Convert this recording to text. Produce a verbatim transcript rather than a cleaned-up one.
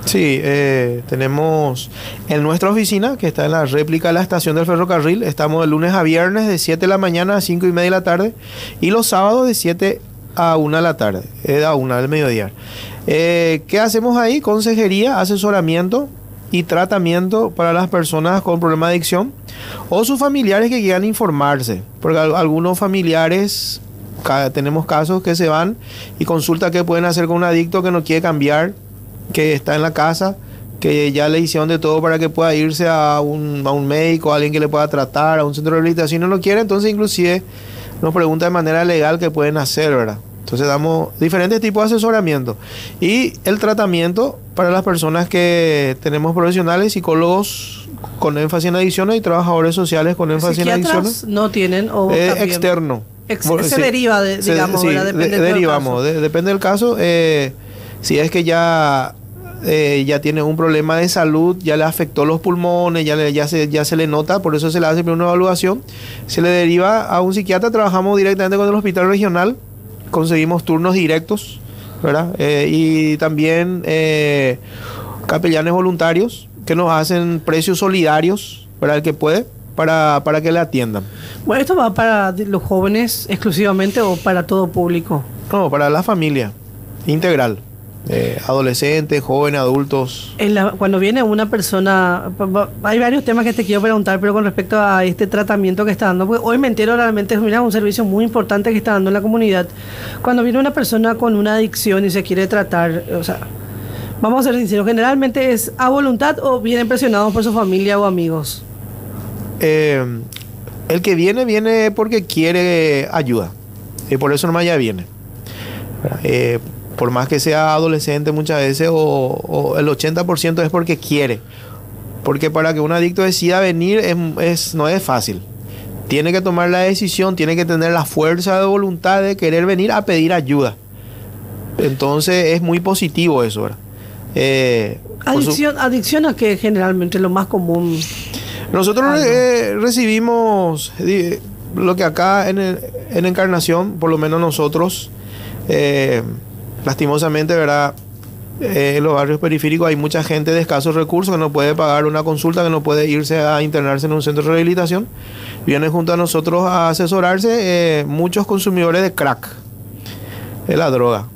Sí, eh, tenemos en nuestra oficina, que está en la réplica de la estación del ferrocarril, estamos de lunes a viernes de siete de la mañana a cinco y media de la tarde y los sábados de siete a una de la tarde, eh, a una del mediodía. Eh, ¿Qué hacemos ahí? Consejería, asesoramiento y tratamiento para las personas con problemas de adicción o sus familiares que quieran informarse, porque algunos familiares, tenemos casos que se van y consultan qué pueden hacer con un adicto que no quiere cambiar, que está en la casa, que ya le hicieron de todo para que pueda irse a un, a un médico, a alguien que le pueda tratar, a un centro de rehabilitación, no lo quiere, entonces inclusive nos pregunta de manera legal qué pueden hacer, ¿verdad? Entonces damos diferentes tipos de asesoramiento y el tratamiento para las personas que tenemos profesionales, psicólogos con énfasis en adicciones y trabajadores sociales con énfasis en adicciones. No tienen o eh, externo. Ex, se sí, deriva, de, digamos, se, sí, ¿verdad? Depende de, derivamos, de, depende del caso. Eh, si es que ya eh, ya tiene un problema de salud, ya le afectó los pulmones, ya, le, ya, se, ya se le nota, por eso se le hace una evaluación, se le deriva a un psiquiatra. Trabajamos directamente con el hospital regional, conseguimos turnos directos, ¿verdad? Eh, y también eh, capellanes voluntarios que nos hacen precios solidarios para el que puede, para, para que le atiendan. Bueno, ¿esto va para los jóvenes exclusivamente o para todo público? No, para la familia integral. Eh, adolescentes, jóvenes, adultos. En la, cuando viene una persona, hay varios temas que te quiero preguntar, pero con respecto a este tratamiento que está dando, porque hoy me entero realmente es un servicio muy importante que está dando en la comunidad. Cuando viene una persona con una adicción y se quiere tratar, o sea, vamos a ser sinceros, generalmente es a voluntad o vienen presionados por su familia o amigos. Eh, el que viene, viene porque quiere ayuda y por eso nomás ya viene. Eh, por más que sea adolescente muchas veces, o, o el ochenta por ciento es porque quiere. Porque para que un adicto decida venir es, es, no es fácil. Tiene que tomar la decisión, tiene que tener la fuerza de voluntad de querer venir a pedir ayuda. Entonces es muy positivo eso, ¿verdad? Eh, adicción, su... ¿Adicción a qué generalmente es lo más común? Nosotros ah, no. eh, recibimos eh, lo que acá en, el, en Encarnación, por lo menos nosotros... Eh, lastimosamente, ¿verdad? Eh, en los barrios periféricos hay mucha gente de escasos recursos que no puede pagar una consulta, que no puede irse a internarse en un centro de rehabilitación. Vienen junto a nosotros a asesorarse eh, muchos consumidores de crack, de la droga.